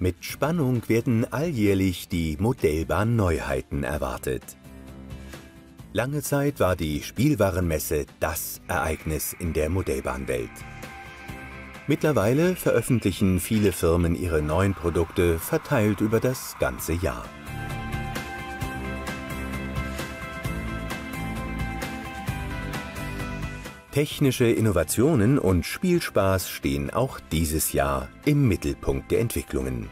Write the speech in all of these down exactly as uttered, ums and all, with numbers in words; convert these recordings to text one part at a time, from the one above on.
Mit Spannung werden alljährlich die Modellbahn-Neuheiten erwartet. Lange Zeit war die Spielwarenmesse das Ereignis in der Modellbahnwelt. Mittlerweile veröffentlichen viele Firmen ihre neuen Produkte verteilt über das ganze Jahr. Technische Innovationen und Spielspaß stehen auch dieses Jahr im Mittelpunkt der Entwicklungen.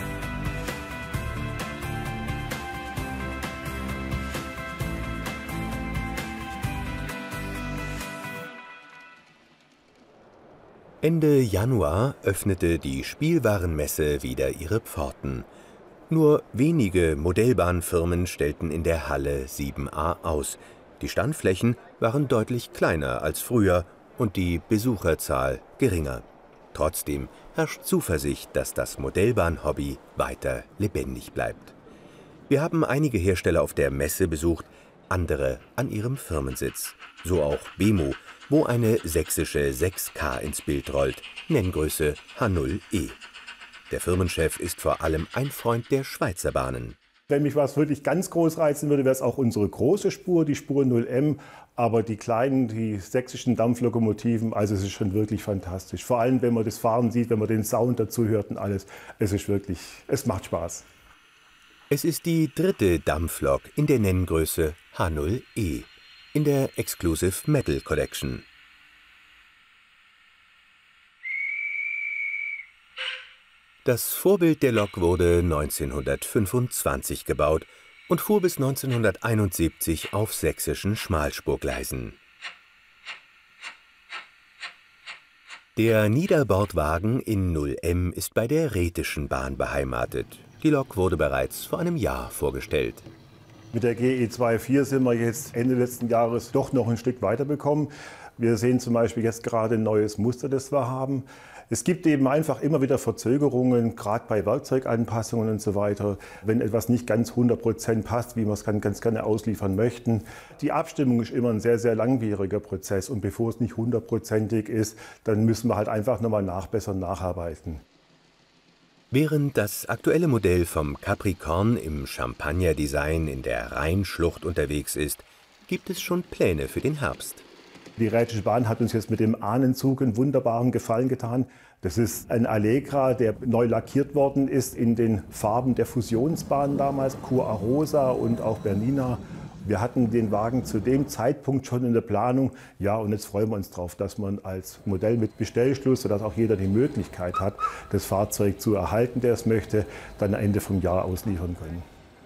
Ende Januar öffnete die Spielwarenmesse wieder ihre Pforten. Nur wenige Modellbahnfirmen stellten in der Halle sieben a aus. Die Standflächen waren deutlich kleiner als früher und die Besucherzahl geringer. Trotzdem herrscht Zuversicht, dass das Modellbahn-Hobby weiter lebendig bleibt. Wir haben einige Hersteller auf der Messe besucht, andere an ihrem Firmensitz. So auch Bemo, wo eine sächsische sechs K ins Bild rollt, Nenngröße H null E. Der Firmenchef ist vor allem ein Freund der Schweizer Bahnen. Wenn mich was wirklich ganz groß reizen würde, wäre es auch unsere große Spur, die Spur null M. Aber die kleinen, die sächsischen Dampflokomotiven, also es ist schon wirklich fantastisch. Vor allem, wenn man das Fahren sieht, wenn man den Sound dazu hört und alles. Es ist wirklich, es macht Spaß. Es ist die dritte Dampflok in der Nenngröße H null E in der Exclusive Metal Collection. Das Vorbild der Lok wurde neunzehnhundertfünfundzwanzig gebaut und fuhr bis neunzehnhunderteinundsiebzig auf sächsischen Schmalspurgleisen. Der Niederbordwagen in null M ist bei der Rhätischen Bahn beheimatet. Die Lok wurde bereits vor einem Jahr vorgestellt. Mit der G E vierundzwanzig sind wir jetzt Ende letzten Jahres doch noch ein Stück weitergekommen. Wir sehen zum Beispiel jetzt gerade ein neues Muster, das wir haben. Es gibt eben einfach immer wieder Verzögerungen, gerade bei Werkzeuganpassungen und so weiter, wenn etwas nicht ganz hundert Prozent passt, wie wir es ganz gerne ausliefern möchten. Die Abstimmung ist immer ein sehr, sehr langwieriger Prozess und bevor es nicht hundertprozentig ist, dann müssen wir halt einfach nochmal nachbessern, nacharbeiten. Während das aktuelle Modell vom Capricorn im Champagner-Design in der Rheinschlucht unterwegs ist, gibt es schon Pläne für den Herbst. Die Rhätische Bahn hat uns jetzt mit dem Ahnenzug einen wunderbaren Gefallen getan. Das ist ein Allegra, der neu lackiert worden ist in den Farben der Fusionsbahn damals, Kur Arosa und auch Bernina. Wir hatten den Wagen zu dem Zeitpunkt schon in der Planung. Ja, und jetzt freuen wir uns drauf, dass man als Modell mit Bestellschluss, sodass auch jeder die Möglichkeit hat, das Fahrzeug zu erhalten, der es möchte, dann Ende vom Jahr ausliefern können.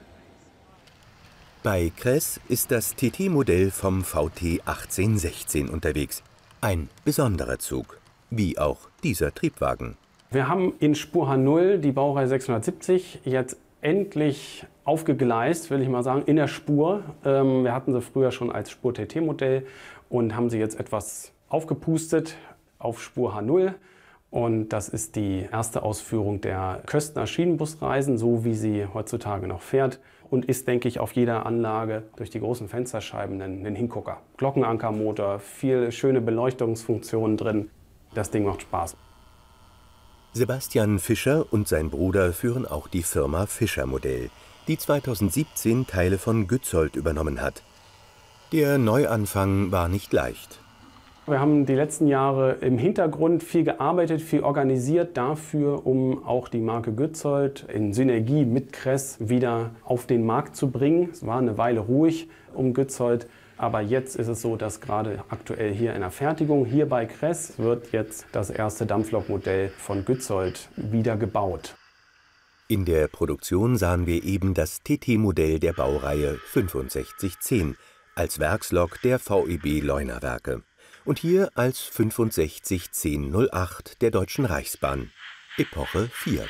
Bei Kress ist das T T-Modell vom V T achtzehnhundertsechzehn unterwegs. Ein besonderer Zug, wie auch dieser Triebwagen. Wir haben in Spur H null die Baureihe sechshundertsiebzig jetzt endlich aufgegleist, will ich mal sagen, in der Spur. Ähm, wir hatten sie früher schon als Spur T T-Modell und haben sie jetzt etwas aufgepustet auf Spur H null. Und das ist die erste Ausführung der Köstner Schienenbusreisen, so wie sie heutzutage noch fährt. Und ist, denke ich, auf jeder Anlage durch die großen Fensterscheiben ein, ein Hingucker. Glockenankermotor, viel schöne Beleuchtungsfunktionen drin. Das Ding macht Spaß. Sebastian Fischer und sein Bruder führen auch die Firma Fischer Modell, die zweitausendsiebzehn Teile von Gützold übernommen hat. Der Neuanfang war nicht leicht. Wir haben die letzten Jahre im Hintergrund viel gearbeitet, viel organisiert dafür, um auch die Marke Gützold in Synergie mit Kress wieder auf den Markt zu bringen. Es war eine Weile ruhig um Gützold, aber jetzt ist es so, dass gerade aktuell hier in der Fertigung, hier bei Kress, wird jetzt das erste Dampflokmodell von Gützold wieder gebaut. In der Produktion sahen wir eben das T T-Modell der Baureihe fünfundsechzig zehn als Werkslok der V E B Leuna Werke. Und hier als fünfundsechzig zehn null acht der Deutschen Reichsbahn, Epoche vier.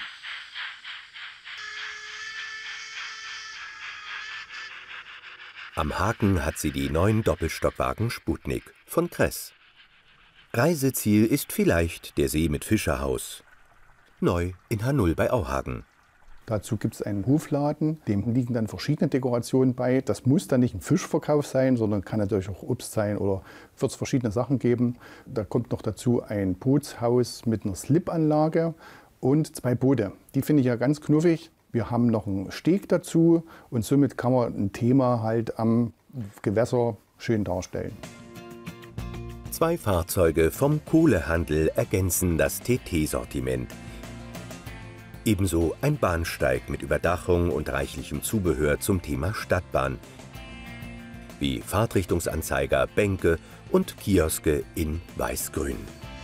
Am Haken hat sie die neuen Doppelstockwagen Sputnik von Kress. Reiseziel ist vielleicht der See mit Fischerhaus. Neu in H null bei Auhagen. Dazu gibt es einen Hofladen, dem liegen dann verschiedene Dekorationen bei. Das muss dann nicht ein Fischverkauf sein, sondern kann natürlich auch Obst sein oder wird es verschiedene Sachen geben. Da kommt noch dazu ein Bootshaus mit einer Slipanlage und zwei Boote. Die finde ich ja ganz knuffig. Wir haben noch einen Steg dazu und somit kann man ein Thema halt am Gewässer schön darstellen. Zwei Fahrzeuge vom Kohlehandel ergänzen das T T-Sortiment. Ebenso ein Bahnsteig mit Überdachung und reichlichem Zubehör zum Thema Stadtbahn, wie Fahrtrichtungsanzeiger, Bänke und Kioske in Weiß-Grün.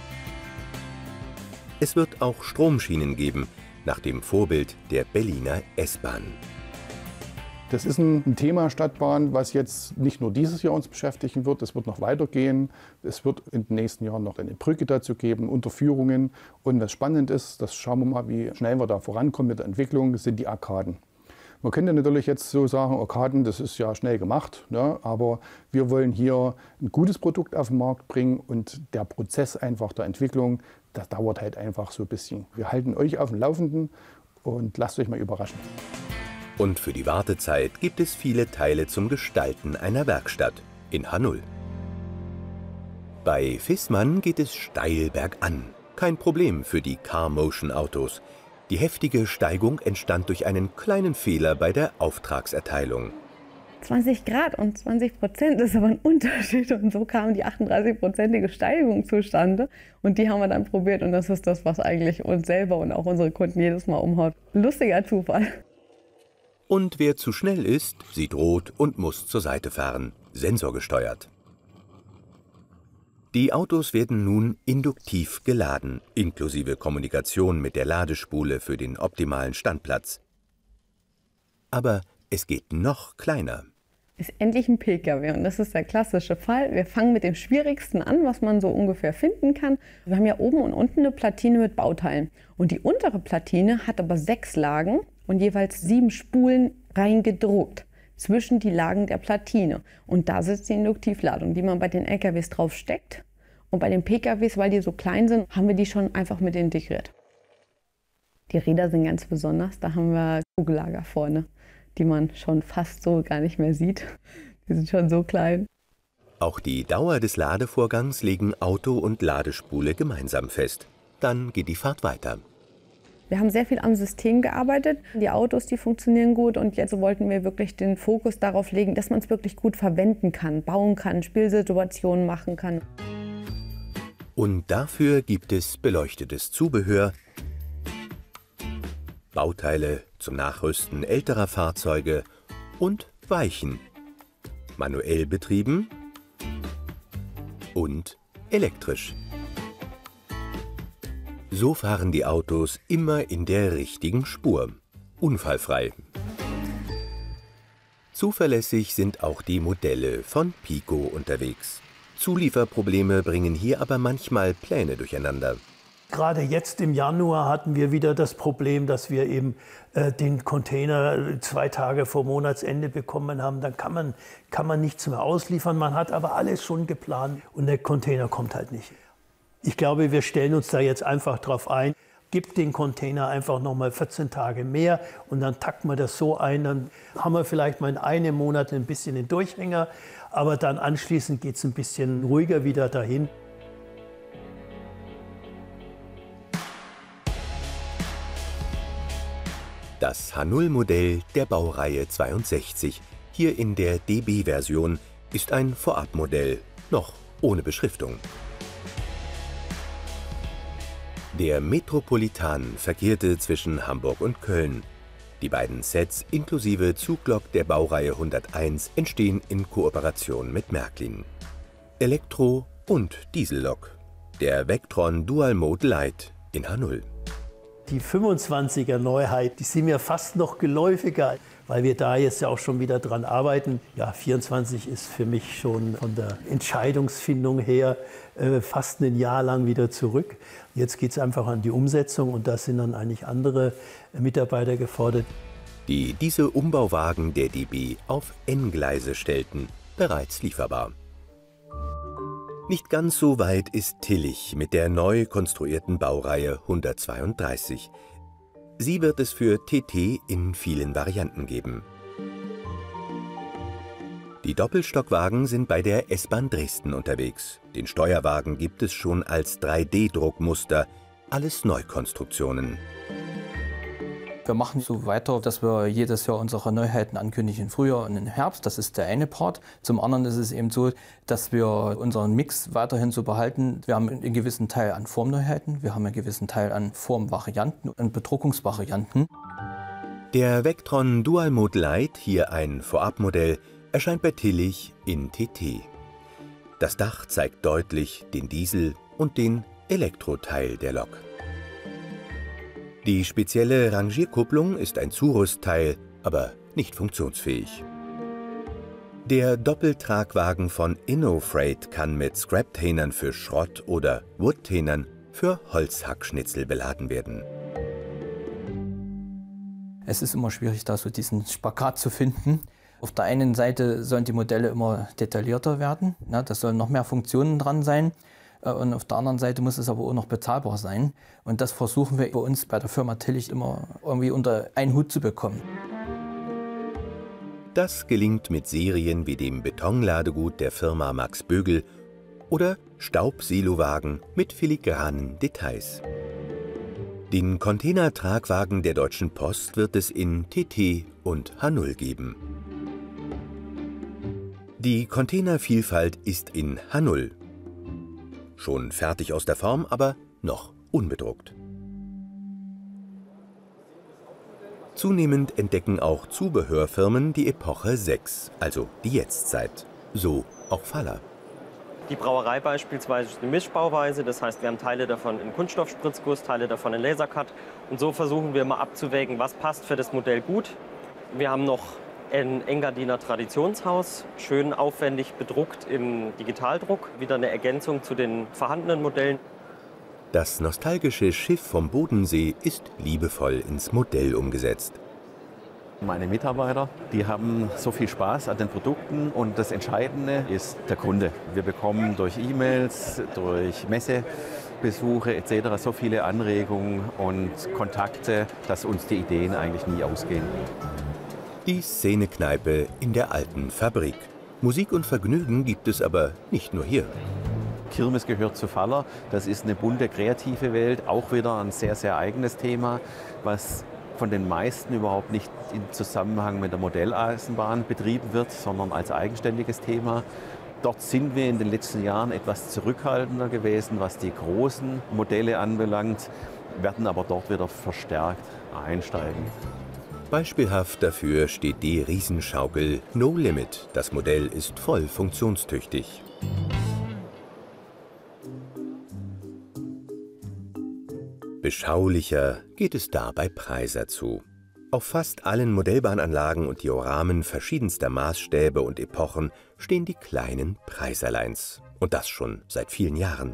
Es wird auch Stromschienen geben, nach dem Vorbild der Berliner S-Bahn. Das ist ein Thema Stadtbahn, was jetzt nicht nur dieses Jahr uns beschäftigen wird, es wird noch weitergehen. Es wird in den nächsten Jahren noch eine Brücke dazu geben, Unterführungen. Und was spannend ist, das schauen wir mal, wie schnell wir da vorankommen mit der Entwicklung, sind die Arkaden. Man könnte natürlich jetzt so sagen, Arkaden, das ist ja schnell gemacht, ne? Aber wir wollen hier ein gutes Produkt auf den Markt bringen und der Prozess einfach der Entwicklung, das dauert halt einfach so ein bisschen. Wir halten euch auf dem Laufenden und lasst euch mal überraschen. Und für die Wartezeit gibt es viele Teile zum Gestalten einer Werkstatt in H null. Bei Viessmann geht es steil bergan. Kein Problem für die Car-Motion-Autos. Die heftige Steigung entstand durch einen kleinen Fehler bei der Auftragserteilung. zwanzig Grad und zwanzig Prozent ist aber ein Unterschied. Und so kam die achtunddreißig-prozentige Steigung zustande. Und die haben wir dann probiert. Und das ist das, was eigentlich uns selber und auch unsere Kunden jedes Mal umhaut. Lustiger Zufall. Und wer zu schnell ist, sieht rot und muss zur Seite fahren. Sensorgesteuert. Die Autos werden nun induktiv geladen, inklusive Kommunikation mit der Ladespule für den optimalen Standplatz. Aber es geht noch kleiner. Ist endlich ein P K W und das ist der klassische Fall. Wir fangen mit dem Schwierigsten an, was man so ungefähr finden kann. Wir haben ja oben und unten eine Platine mit Bauteilen. Und die untere Platine hat aber sechs Lagen und jeweils sieben Spulen reingedruckt zwischen die Lagen der Platine. Und da sitzt die Induktivladung, die man bei den L K Ws drauf steckt. Und bei den P K Ws, weil die so klein sind, haben wir die schon einfach mit integriert. Die Räder sind ganz besonders. Da haben wir Kugellager vorne, die man schon fast so gar nicht mehr sieht. Die sind schon so klein. Auch die Dauer des Ladevorgangs legen Auto und Ladespule gemeinsam fest. Dann geht die Fahrt weiter. Wir haben sehr viel am System gearbeitet. Die Autos, die funktionieren gut und jetzt wollten wir wirklich den Fokus darauf legen, dass man es wirklich gut verwenden kann, bauen kann, Spielsituationen machen kann. Und dafür gibt es beleuchtetes Zubehör, Bauteile zum Nachrüsten älterer Fahrzeuge und Weichen, manuell betrieben und elektrisch. So fahren die Autos immer in der richtigen Spur, unfallfrei. Zuverlässig sind auch die Modelle von Pico unterwegs. Zulieferprobleme bringen hier aber manchmal Pläne durcheinander. Gerade jetzt im Januar hatten wir wieder das Problem, dass wir eben äh, den Container zwei Tage vor Monatsende bekommen haben. Dann kann man, kann man nichts mehr ausliefern. Man hat aber alles schon geplant und der Container kommt halt nicht. Ich glaube, wir stellen uns da jetzt einfach drauf ein. Gibt den Container einfach noch mal vierzehn Tage mehr und dann takten wir das so ein. Dann haben wir vielleicht mal in einem Monat ein bisschen den Durchhänger, aber dann anschließend geht es ein bisschen ruhiger wieder dahin. Das H null Modell der Baureihe zweiundsechzig, hier in der D B-Version, ist ein Vorabmodell, noch ohne Beschriftung. Der Metropolitan verkehrte zwischen Hamburg und Köln. Die beiden Sets inklusive Zuglok der Baureihe hunderteins entstehen in Kooperation mit Märklin. Elektro- und Diesellok. Der Vectron Dual Mode Lite in H null. Die fünfundzwanziger Neuheit, die sind mir fast noch geläufiger, weil wir da jetzt ja auch schon wieder dran arbeiten. Ja, vierundzwanzig ist für mich schon von der Entscheidungsfindung her äh, fast ein Jahr lang wieder zurück. Jetzt geht es einfach an die Umsetzung und da sind dann eigentlich andere Mitarbeiter gefordert. Die diese Umbauwagen der D B auf N-Gleise stellten, bereits lieferbar. Nicht ganz so weit ist Tillich mit der neu konstruierten Baureihe hundertzweiunddreißig. Sie wird es für T T in vielen Varianten geben. Die Doppelstockwagen sind bei der S-Bahn Dresden unterwegs. Den Steuerwagen gibt es schon als drei D Druckmuster. alles Neukonstruktionen. Wir machen so weiter, dass wir jedes Jahr unsere Neuheiten ankündigen, im Frühjahr und im Herbst. Das ist der eine Part. Zum anderen ist es eben so, dass wir unseren Mix weiterhin so behalten. Wir haben einen gewissen Teil an Formneuheiten, wir haben einen gewissen Teil an Formvarianten und Bedruckungsvarianten. Der Vectron Dual Mode Lite, hier ein Vorabmodell, erscheint bei Tillich in T T. Das Dach zeigt deutlich den Diesel und den Elektroteil der Lok. Die spezielle Rangierkupplung ist ein Zurüstteil, aber nicht funktionsfähig. Der Doppeltragwagen von InnoFreight kann mit Scrap-Tainern für Schrott oder Wood-Tainern für Holzhackschnitzel beladen werden. Es ist immer schwierig, da so diesen Spagat zu finden. Auf der einen Seite sollen die Modelle immer detaillierter werden, ne, da sollen noch mehr Funktionen dran sein. Und auf der anderen Seite muss es aber auch noch bezahlbar sein. Und das versuchen wir bei uns bei der Firma Tillich immer irgendwie unter einen Hut zu bekommen. Das gelingt mit Serien wie dem Betonladegut der Firma Max Bögel oder Staubsilowagen mit filigranen Details. Den Containertragwagen der Deutschen Post wird es in T T und H null geben. Die Containervielfalt ist in H null. Schon fertig aus der Form, aber noch unbedruckt. Zunehmend entdecken auch Zubehörfirmen die Epoche sechs, also die Jetztzeit. So auch Faller. Die Brauerei beispielsweise ist eine Mischbauweise, das heißt, wir haben Teile davon in Kunststoffspritzguss, Teile davon in Lasercut. Und so versuchen wir mal abzuwägen, was passt für das Modell gut. Wir haben noch ein Engadiner Traditionshaus, schön aufwendig bedruckt im Digitaldruck, wieder eine Ergänzung zu den vorhandenen Modellen. Das nostalgische Schiff vom Bodensee ist liebevoll ins Modell umgesetzt. Meine Mitarbeiter, die haben so viel Spaß an den Produkten und das Entscheidende ist der Kunde. Wir bekommen durch E-Mails, durch Messebesuche et cetera so viele Anregungen und Kontakte, dass uns die Ideen eigentlich nie ausgehen. Die Szenekneipe in der alten Fabrik. Musik und Vergnügen gibt es aber nicht nur hier. Kirmes gehört zu Faller. Das ist eine bunte, kreative Welt. Auch wieder ein sehr, sehr eigenes Thema, was von den meisten überhaupt nicht im Zusammenhang mit der Modelleisenbahn betrieben wird, sondern als eigenständiges Thema. Dort sind wir in den letzten Jahren etwas zurückhaltender gewesen, was die großen Modelle anbelangt, werden aber dort wieder verstärkt einsteigen. Beispielhaft dafür steht die Riesenschaukel No Limit. Das Modell ist voll funktionstüchtig. Beschaulicher geht es da bei Preiser zu. Auf fast allen Modellbahnanlagen und Dioramen verschiedenster Maßstäbe und Epochen stehen die kleinen Preiserleins. Und das schon seit vielen Jahren.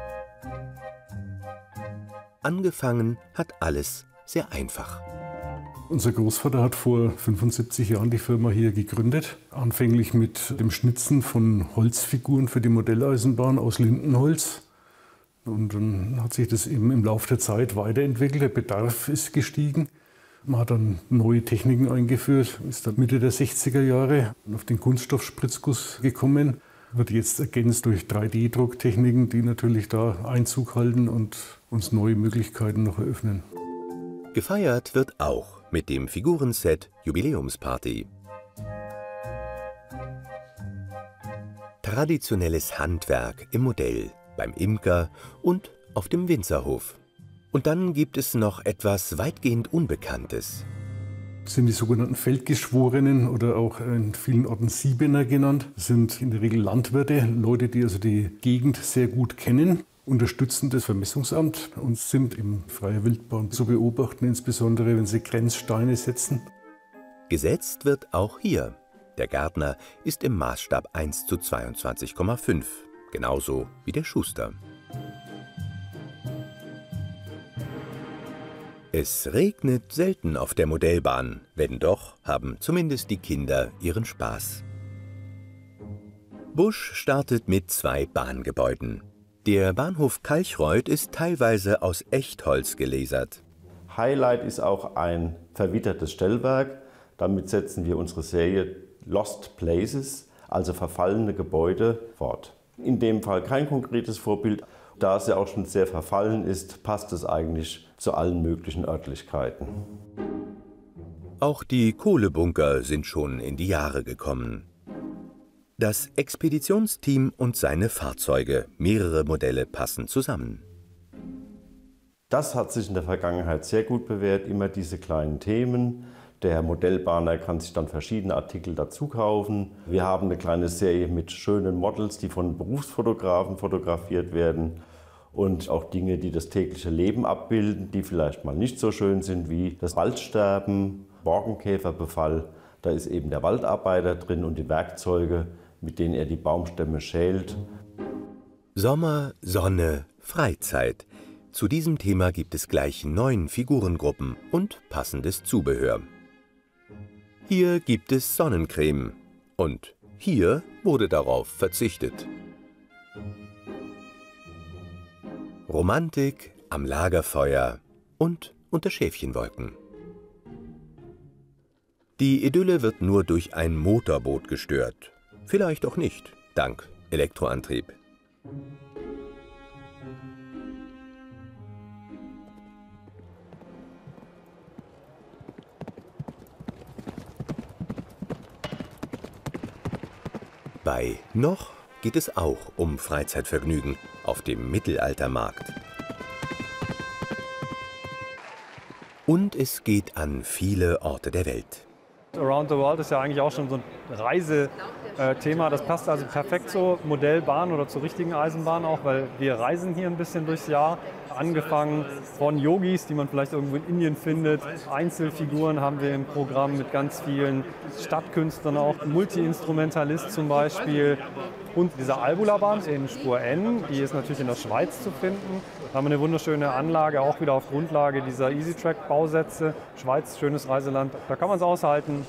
Angefangen hat alles sehr einfach. Unser Großvater hat vor fünfundsiebzig Jahren die Firma hier gegründet. Anfänglich mit dem Schnitzen von Holzfiguren für die Modelleisenbahn aus Lindenholz. Und dann hat sich das eben im Laufe der Zeit weiterentwickelt. Der Bedarf ist gestiegen. Man hat dann neue Techniken eingeführt, ist dann Mitte der sechziger Jahre auf den Kunststoffspritzguss gekommen. Wird jetzt ergänzt durch drei D Drucktechniken, die natürlich da Einzug halten und uns neue Möglichkeiten noch eröffnen. Gefeiert wird auch mit dem Figurenset Jubiläumsparty. Traditionelles Handwerk im Modell, beim Imker und auf dem Winzerhof. Und dann gibt es noch etwas weitgehend Unbekanntes. Das sind die sogenannten Feldgeschworenen oder auch in vielen Orten Siebener genannt. Das sind in der Regel Landwirte, Leute, die also die Gegend sehr gut kennen, unterstützen das Vermessungsamt und sind in freier Wildbahn zu beobachten, insbesondere wenn sie Grenzsteine setzen. Gesetzt wird auch hier. Der Gärtner ist im Maßstab eins zu zweiundzwanzig Komma fünf, genauso wie der Schuster. Es regnet selten auf der Modellbahn, wenn doch, haben zumindest die Kinder ihren Spaß. Busch startet mit zwei Bahngebäuden. Der Bahnhof Kalchreuth ist teilweise aus Echtholz gelasert. Highlight ist auch ein verwittertes Stellwerk. Damit setzen wir unsere Serie Lost Places, also verfallene Gebäude, fort. In dem Fall kein konkretes Vorbild. Da es ja auch schon sehr verfallen ist, passt es eigentlich zu allen möglichen Örtlichkeiten. Auch die Kohlebunker sind schon in die Jahre gekommen. Das Expeditionsteam und seine Fahrzeuge, mehrere Modelle passen zusammen. Das hat sich in der Vergangenheit sehr gut bewährt, immer diese kleinen Themen. Der Modellbahner kann sich dann verschiedene Artikel dazu kaufen. Wir haben eine kleine Serie mit schönen Models, die von Berufsfotografen fotografiert werden. Und auch Dinge, die das tägliche Leben abbilden, die vielleicht mal nicht so schön sind, wie das Waldsterben, Borkenkäferbefall. Da ist eben der Waldarbeiter drin und die Werkzeuge, mit denen er die Baumstämme schält. Sommer, Sonne, Freizeit. Zu diesem Thema gibt es gleich neun Figurengruppen und passendes Zubehör. Hier gibt es Sonnencreme und hier wurde darauf verzichtet. Romantik am Lagerfeuer und unter Schäfchenwolken. Die Idylle wird nur durch ein Motorboot gestört. Vielleicht auch nicht, dank Elektroantrieb. Bei Noch geht es auch um Freizeitvergnügen auf dem Mittelaltermarkt. Und es geht an viele Orte der Welt. Around the World ist ja eigentlich auch schon so ein Reisethema. Das passt also perfekt zur Modellbahn oder zur richtigen Eisenbahn auch, weil wir reisen hier ein bisschen durchs Jahr. Angefangen von Yogis, die man vielleicht irgendwo in Indien findet. Einzelfiguren haben wir im Programm mit ganz vielen Stadtkünstlern auch. Multi-Instrumentalist zum Beispiel. Und diese Albula-Bahn in Spur N, die ist natürlich in der Schweiz zu finden. Da haben wir eine wunderschöne Anlage, auch wieder auf Grundlage dieser EasyTrack-Bausätze. Schweiz, schönes Reiseland, da kann man es aushalten.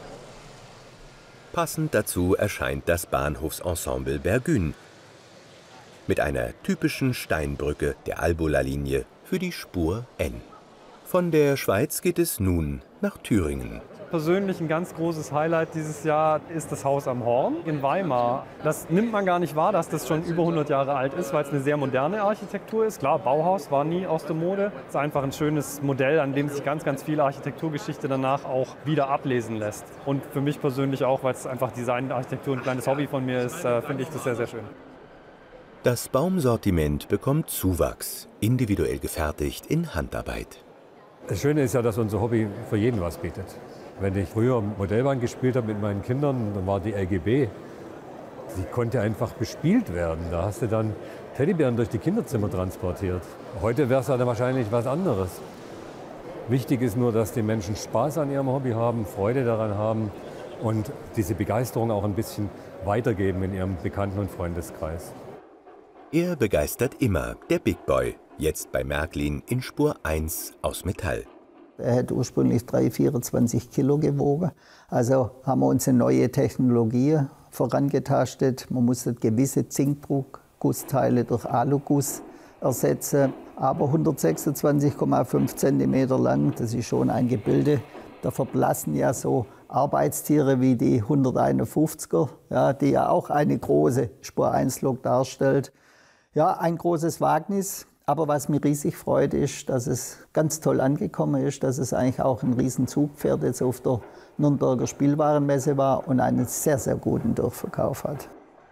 Passend dazu erscheint das Bahnhofsensemble Bergün mit einer typischen Steinbrücke der Albula-Linie für die Spur N. Von der Schweiz geht es nun nach Thüringen. Persönlich ein ganz großes Highlight dieses Jahr ist das Haus am Horn in Weimar. Das nimmt man gar nicht wahr, dass das schon über hundert Jahre alt ist, weil es eine sehr moderne Architektur ist. Klar, Bauhaus war nie aus der Mode. Es ist einfach ein schönes Modell, an dem sich ganz, ganz viel Architekturgeschichte danach auch wieder ablesen lässt. Und für mich persönlich auch, weil es einfach Design, Architektur ein kleines Hobby von mir ist, äh, finde ich das sehr, sehr schön. Das Baumsortiment bekommt Zuwachs, individuell gefertigt in Handarbeit. Das Schöne ist ja, dass unser Hobby für jeden was bietet. Wenn ich früher Modellbahn gespielt habe mit meinen Kindern, dann war die L G B. Die konnte einfach bespielt werden. Da hast du dann Teddybären durch die Kinderzimmer transportiert. Heute wäre es dann wahrscheinlich was anderes. Wichtig ist nur, dass die Menschen Spaß an ihrem Hobby haben, Freude daran haben und diese Begeisterung auch ein bisschen weitergeben in ihrem Bekannten- und Freundeskreis. Er begeistert immer, der Big Boy, jetzt bei Märklin in Spur eins aus Metall. Er hat ursprünglich drei, vierundzwanzig Kilo gewogen. Also haben wir uns eine neue Technologie vorangetastet. Man musste gewisse Zinkdruckgussteile durch Aluguss ersetzen. Aber hundertsechsundzwanzig Komma fünf Zentimeter lang, das ist schon ein Gebilde. Da verblassen ja so Arbeitstiere wie die hunderteinundfünfziger, ja, die ja auch eine große Spur eins Lok darstellt. Ja, ein großes Wagnis. Aber was mich riesig freut, ist, dass es ganz toll angekommen ist, dass es eigentlich auch ein Riesenzugpferd jetzt auf der Nürnberger Spielwarenmesse war und einen sehr, sehr guten Durchverkauf hat.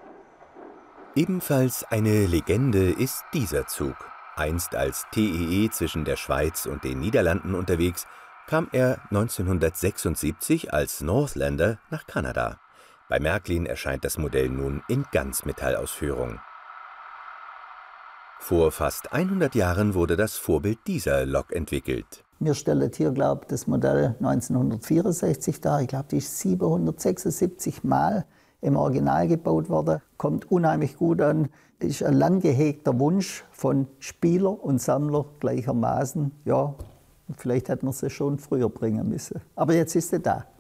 Ebenfalls eine Legende ist dieser Zug. Einst als T E E zwischen der Schweiz und den Niederlanden unterwegs, kam er neunzehnhundertsechsundsiebzig als Northlander nach Kanada. Bei Märklin erscheint das Modell nun in Ganzmetallausführung. Vor fast hundert Jahren wurde das Vorbild dieser Lok entwickelt. Wir stellen hier, glaube ich, das Modell neunzehnhundertvierundsechzig dar. Ich glaube, die ist siebenhundertsechsundsiebzig Mal im Original gebaut worden. Kommt unheimlich gut an. Ist ein lang gehegter Wunsch von Spieler und Sammler gleichermaßen. Ja, vielleicht hätten wir sie schon früher bringen müssen. Aber jetzt ist sie da.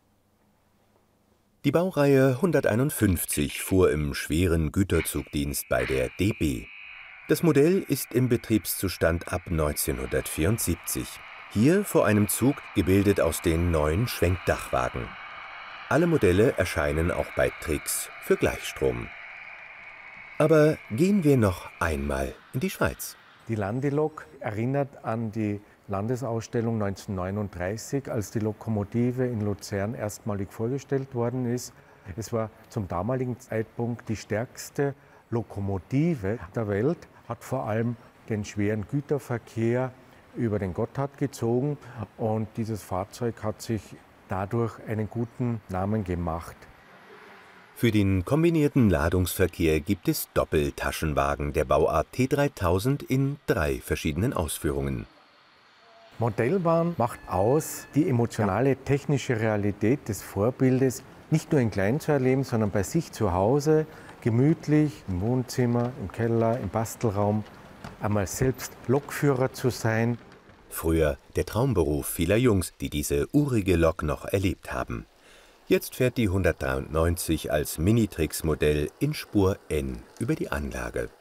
Die Baureihe hunderteinundfünfzig fuhr im schweren Güterzugdienst bei der D B. Das Modell ist im Betriebszustand ab neunzehnhundertvierundsiebzig. Hier vor einem Zug gebildet aus den neuen Schwenkdachwagen. Alle Modelle erscheinen auch bei Trix für Gleichstrom. Aber gehen wir noch einmal in die Schweiz. Die Landelok erinnert an die Landesausstellung neunzehnhundertneununddreißig, als die Lokomotive in Luzern erstmalig vorgestellt worden ist. Es war zum damaligen Zeitpunkt die stärkste Lokomotive der Welt, hat vor allem den schweren Güterverkehr über den Gotthard gezogen und dieses Fahrzeug hat sich dadurch einen guten Namen gemacht. Für den kombinierten Ladungsverkehr gibt es Doppeltaschenwagen der Bauart T dreitausend in drei verschiedenen Ausführungen. Modellbahn macht aus, die emotionale technische Realität des Vorbildes nicht nur in klein zu erleben, sondern bei sich zu Hause, gemütlich, im Wohnzimmer, im Keller, im Bastelraum, einmal selbst Lokführer zu sein. Früher der Traumberuf vieler Jungs, die diese urige Lok noch erlebt haben. Jetzt fährt die hundertdreiundneunzig als Minitrix-Modell in Spur N über die Anlage.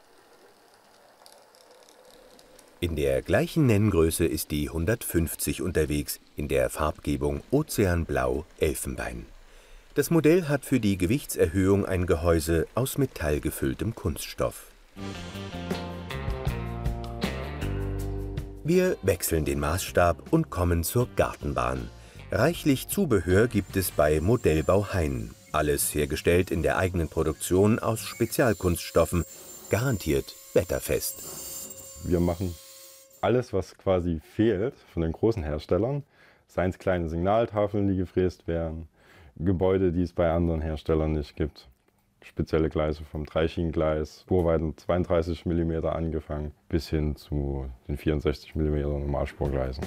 In der gleichen Nenngröße ist die hundertfünfzig unterwegs, in der Farbgebung Ozeanblau Elfenbein. Das Modell hat für die Gewichtserhöhung ein Gehäuse aus metallgefülltem Kunststoff. Wir wechseln den Maßstab und kommen zur Gartenbahn. Reichlich Zubehör gibt es bei Modellbau Hein. Alles hergestellt in der eigenen Produktion aus Spezialkunststoffen, garantiert wetterfest. Wir machen alles, was quasi fehlt von den großen Herstellern, seien es kleine Signaltafeln, die gefräst werden, Gebäude, die es bei anderen Herstellern nicht gibt. Spezielle Gleise vom Dreischienengleis, Spurweiten zweiunddreißig Millimeter angefangen, bis hin zu den vierundsechzig Millimeter Normalspurgleisen.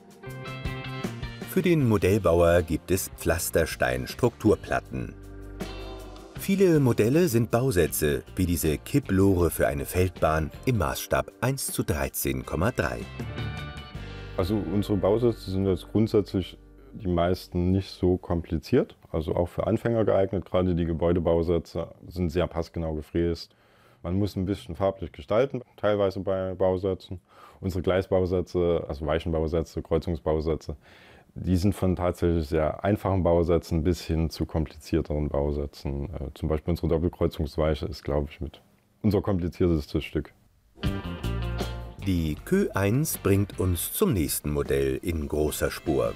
Für den Modellbauer gibt es Pflasterstein-Strukturplatten. Viele Modelle sind Bausätze, wie diese Kipplore für eine Feldbahn im Maßstab eins zu dreizehn Komma drei. Also unsere Bausätze sind jetzt grundsätzlich die meisten nicht so kompliziert, also auch für Anfänger geeignet. Gerade die Gebäudebausätze sind sehr passgenau gefräst. Man muss ein bisschen farblich gestalten, teilweise bei Bausätzen. Unsere Gleisbausätze, also Weichenbausätze, Kreuzungsbausätze, die sind von tatsächlich sehr einfachen Bausätzen bis hin zu komplizierteren Bausätzen. Äh, zum Beispiel unsere Doppelkreuzungsweiche ist, glaube ich, mit unser kompliziertestes Stück. Die Kö eins bringt uns zum nächsten Modell in großer Spur.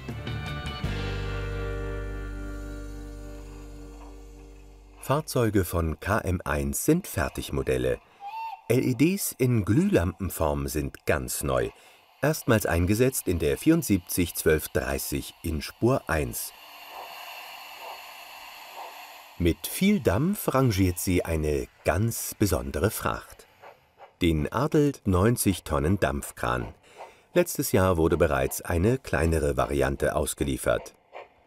Fahrzeuge von K M eins sind Fertigmodelle. L E Ds in Glühlampenform sind ganz neu. Erstmals eingesetzt in der vierundsiebzig zwölf dreißig in Spur eins. Mit viel Dampf rangiert sie eine ganz besondere Fracht. Den Adelt neunzig Tonnen Dampfkran. Letztes Jahr wurde bereits eine kleinere Variante ausgeliefert.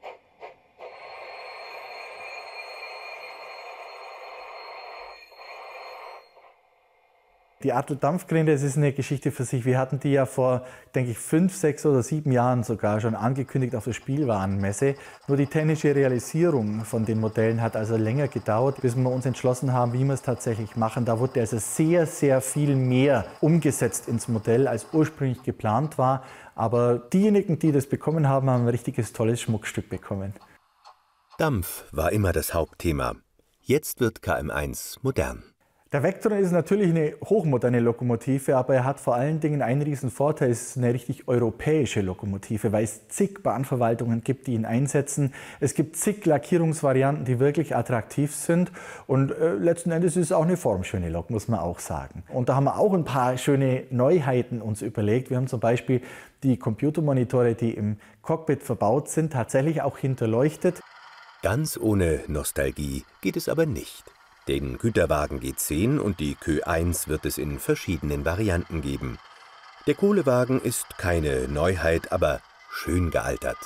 Die Adelt Dampfkräne, das ist eine Geschichte für sich. Wir hatten die ja vor, denke ich, fünf, sechs oder sieben Jahren sogar schon angekündigt auf der Spielwarenmesse. Nur die technische Realisierung von den Modellen hat also länger gedauert, bis wir uns entschlossen haben, wie wir es tatsächlich machen. Da wurde also sehr, sehr viel mehr umgesetzt ins Modell, als ursprünglich geplant war. Aber diejenigen, die das bekommen haben, haben ein richtiges, tolles Schmuckstück bekommen. Dampf war immer das Hauptthema. Jetzt wird K M eins modern. Der Vectron ist natürlich eine hochmoderne Lokomotive, aber er hat vor allen Dingen einen riesen Vorteil, es ist eine richtig europäische Lokomotive, weil es zig Bahnverwaltungen gibt, die ihn einsetzen. Es gibt zig Lackierungsvarianten, die wirklich attraktiv sind und äh, letzten Endes ist es auch eine formschöne Lok, muss man auch sagen. Und da haben wir auch ein paar schöne Neuheiten uns überlegt. Wir haben zum Beispiel die Computermonitore, die im Cockpit verbaut sind, tatsächlich auch hinterleuchtet. Ganz ohne Nostalgie geht es aber nicht. Den Güterwagen G zehn und die Kö eins wird es in verschiedenen Varianten geben. Der Kohlewagen ist keine Neuheit, aber schön gealtert.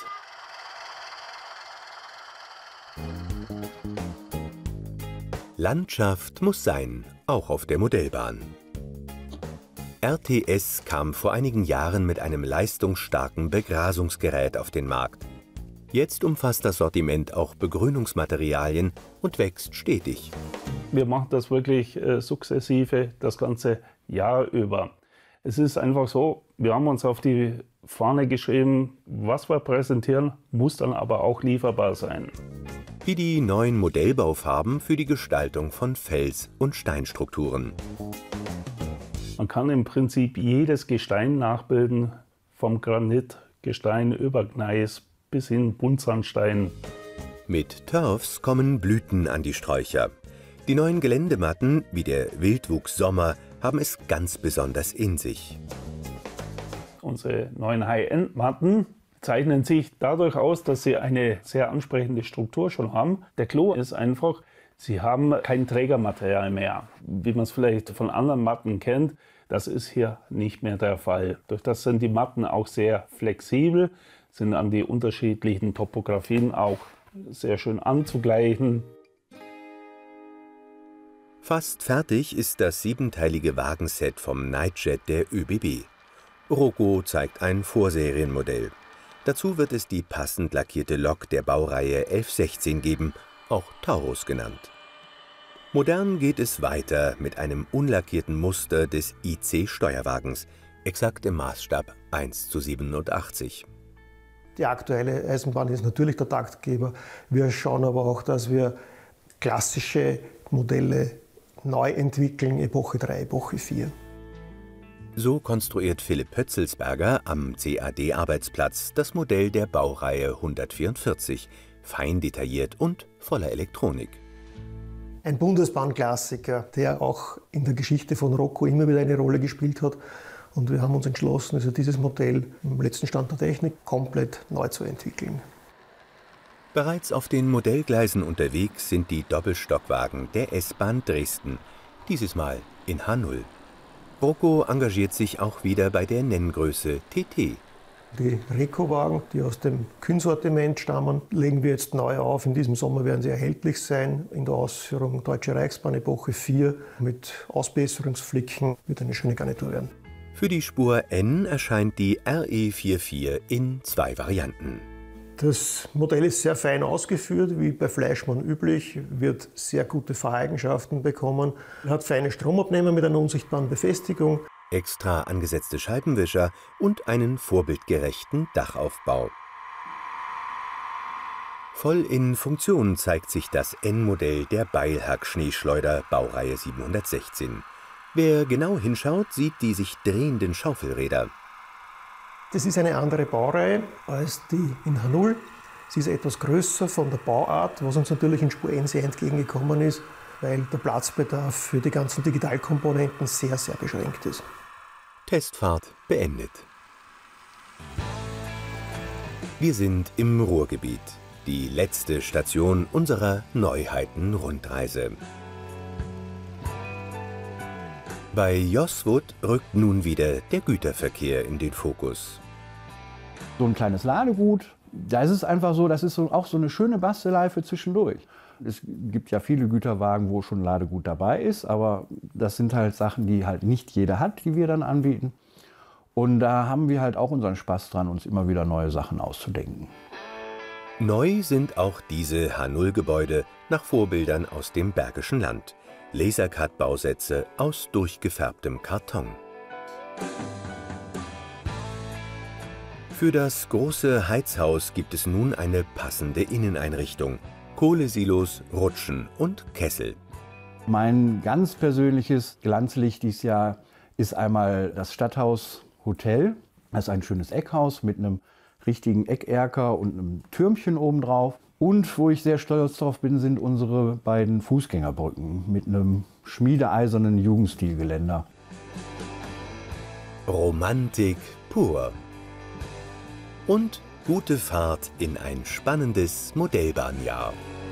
Landschaft muss sein, auch auf der Modellbahn. R T S kam vor einigen Jahren mit einem leistungsstarken Begrasungsgerät auf den Markt. Jetzt umfasst das Sortiment auch Begrünungsmaterialien und wächst stetig. Wir machen das wirklich äh, sukzessive, das ganze Jahr über. Es ist einfach so, wir haben uns auf die Fahne geschrieben, was wir präsentieren, muss dann aber auch lieferbar sein. Wie die neuen Modellbaufarben für die Gestaltung von Fels- und Steinstrukturen. Man kann im Prinzip jedes Gestein nachbilden, vom Granit, Gestein über Gneis bis hin Buntsandstein. Mit Turfs kommen Blüten an die Sträucher. Die neuen Geländematten, wie der Wildwuchs Sommer, haben es ganz besonders in sich. Unsere neuen High-End-Matten zeichnen sich dadurch aus, dass sie eine sehr ansprechende Struktur schon haben. Der Clou ist einfach, sie haben kein Trägermaterial mehr, wie man es vielleicht von anderen Matten kennt. Das ist hier nicht mehr der Fall. Durch das sind die Matten auch sehr flexibel, sind an die unterschiedlichen Topografien auch sehr schön anzugleichen. Fast fertig ist das siebenteilige Wagenset vom Nightjet der ÖBB. Roco zeigt ein Vorserienmodell. Dazu wird es die passend lackierte Lok der Baureihe elf sechzehn geben, auch Taurus genannt. Modern geht es weiter mit einem unlackierten Muster des I C-Steuerwagens, exakt im Maßstab eins zu siebenundachtzig. Die aktuelle Eisenbahn ist natürlich der Taktgeber. Wir schauen aber auch, dass wir klassische Modelle neu entwickeln, Epoche drei, Epoche vier. So konstruiert Philipp Pötzelsberger am C A D-Arbeitsplatz das Modell der Baureihe hundertvierundvierzig, fein detailliert und voller Elektronik. Ein Bundesbahnklassiker, der auch in der Geschichte von Roco immer wieder eine Rolle gespielt hat. Und wir haben uns entschlossen, also dieses Modell im letzten Stand der Technik komplett neu zu entwickeln. Bereits auf den Modellgleisen unterwegs sind die Doppelstockwagen der S-Bahn Dresden, dieses Mal in H null. Roco engagiert sich auch wieder bei der Nenngröße T T. Die Reco-Wagen, die aus dem Kühn-Sortiment stammen, legen wir jetzt neu auf. In diesem Sommer werden sie erhältlich sein. In der Ausführung Deutsche Reichsbahn Epoche vier mit Ausbesserungsflicken wird eine schöne Garnitur werden. Für die Spur N erscheint die R E vierundvierzig in zwei Varianten. Das Modell ist sehr fein ausgeführt, wie bei Fleischmann üblich, wird sehr gute Fahreigenschaften bekommen, hat feine Stromabnehmer mit einer unsichtbaren Befestigung, extra angesetzte Scheibenwischer und einen vorbildgerechten Dachaufbau. Voll in Funktion zeigt sich das N-Modell der Beilhack-Schneeschleuder Baureihe siebenhundertsechzehn. Wer genau hinschaut, sieht die sich drehenden Schaufelräder. Das ist eine andere Baureihe als die in H null. Sie ist etwas größer von der Bauart, was uns natürlich in Spur N sehr entgegengekommen ist, weil der Platzbedarf für die ganzen Digitalkomponenten sehr, sehr beschränkt ist. Testfahrt beendet. Wir sind im Ruhrgebiet, die letzte Station unserer Neuheiten-Rundreise. Bei Joswood rückt nun wieder der Güterverkehr in den Fokus. So ein kleines Ladegut, da ist es einfach so, das ist so, auch so eine schöne Bastelei für zwischendurch. Es gibt ja viele Güterwagen, wo schon Ladegut dabei ist, aber das sind halt Sachen, die halt nicht jeder hat, die wir dann anbieten. Und da haben wir halt auch unseren Spaß dran, uns immer wieder neue Sachen auszudenken. Neu sind auch diese H null Gebäude nach Vorbildern aus dem Bergischen Land. Lasercut-Bausätze aus durchgefärbtem Karton. Für das große Heizhaus gibt es nun eine passende Inneneinrichtung. Kohlesilos, Rutschen und Kessel. Mein ganz persönliches Glanzlicht dieses Jahr ist einmal das Stadthaus Hotel. Das ist ein schönes Eckhaus mit einem richtigen Eckerker und einem Türmchen obendrauf. Und wo ich sehr stolz drauf bin, sind unsere beiden Fußgängerbrücken mit einem schmiedeeisernen Jugendstilgeländer. Romantik pur. Und gute Fahrt in ein spannendes Modellbahnjahr.